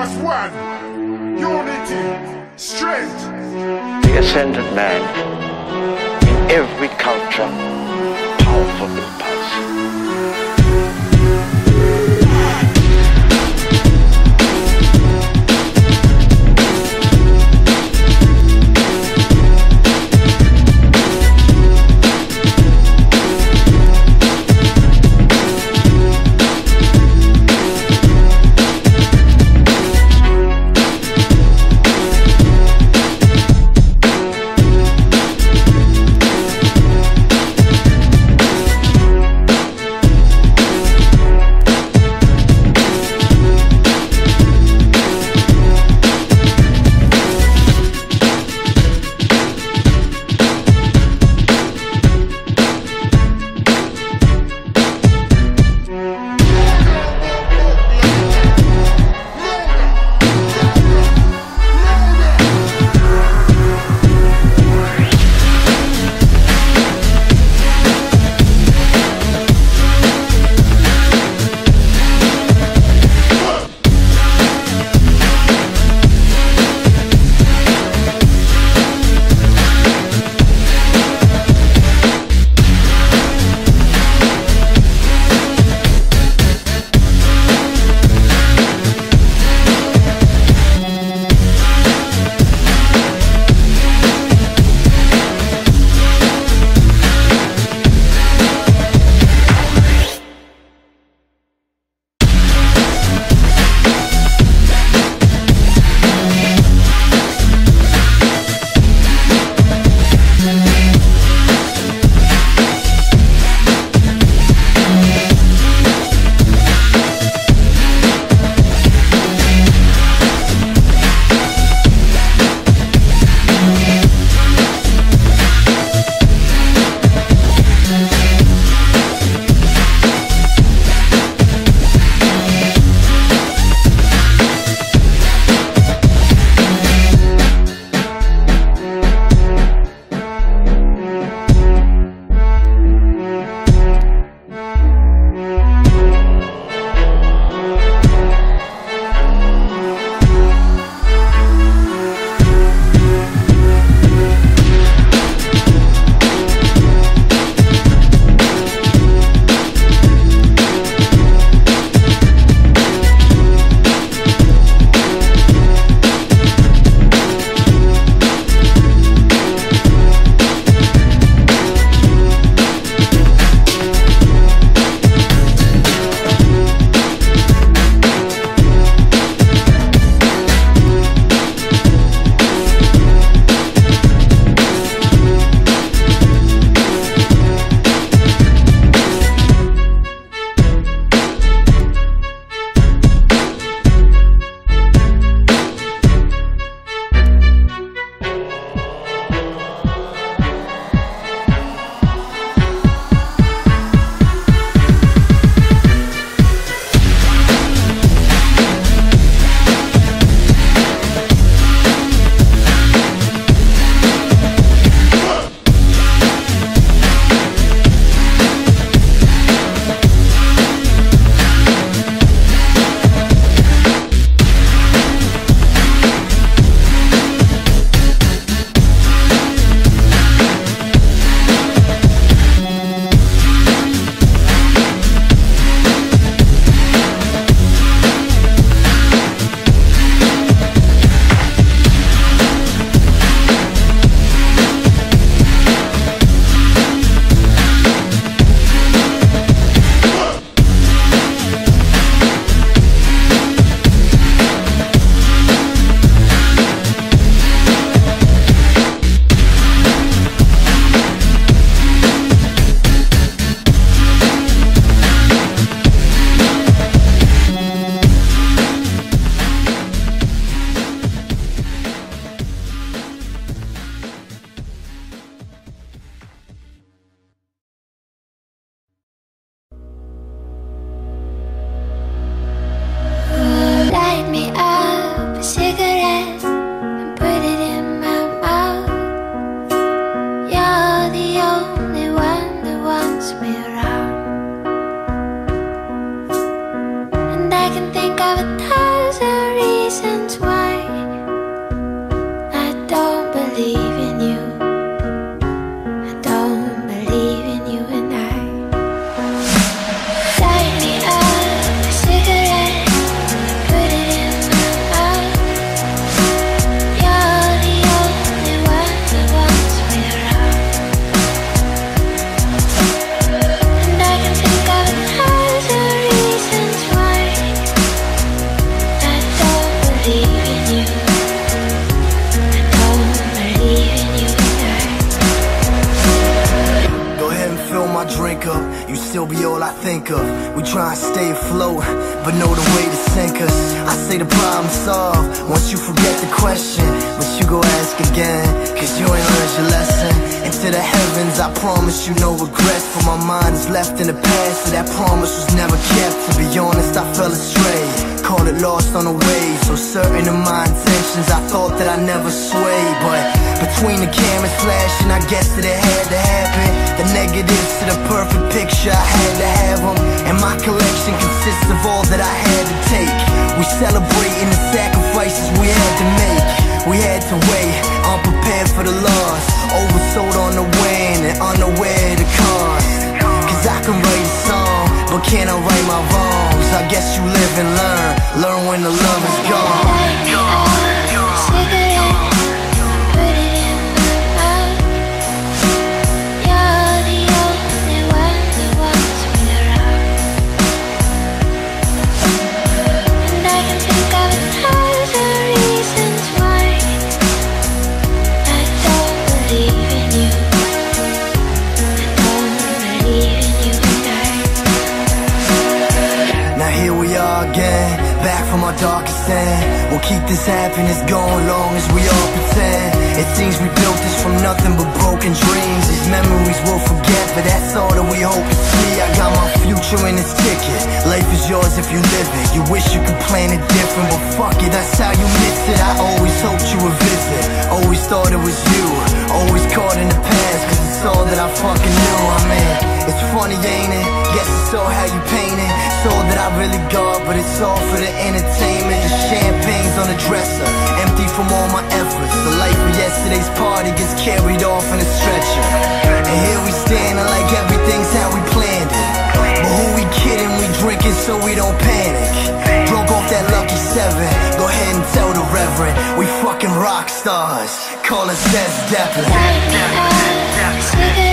as one. Unity, strength. The ascended man, in every culture, powerful impulse. think of. We try and stay afloat, but know the way to sink us. I say the problem solved once you forget the question, but you go ask again, cause you ain't learned your lesson. Into the heavens, I promise you no regrets, for my mind is left in the past, so that promise was never kept. To be honest, I fell astray, call it lost on the way. So certain of my intentions, I thought that I never sway. But between the cameras flashing, I guess that it had to happen. The negatives to the perfect picture, I had to have them. And my collection consists of all that I had to take. We celebrating the sacrifices we had to make. We had to wait, unprepared for the loss, oversold on the win and unaware of the cost. Cause I can write a song, but can I right my wrongs? I guess you live and learn when the love is gone. Again, back from our darkest end. We'll keep this happiness going long as we all pretend. It seems we built this from nothing but broken dreams. These memories we'll forget, but that's all that we hope to see. I got my future in its ticket. Life is yours if you live it. You wish you could plan it different, but fuck it, that's how you miss it. I always hoped you would visit, always thought it was you, always caught in the past, cause it's all that I fucking knew. I mean, it's funny, ain't it? Guess it's all how you paint it. It's all that I really got, but it's all for the entertainment. The champagne's on the dresser, empty from all my efforts. The life of yesterday's party gets carried off in a stretcher, and here we standing like everything's how we planned it. But who we kidding? We drinking so we don't panic. Drunk off that lucky 7. Go ahead and tell the reverend we fucking rock stars. Call us Led Zeppelin.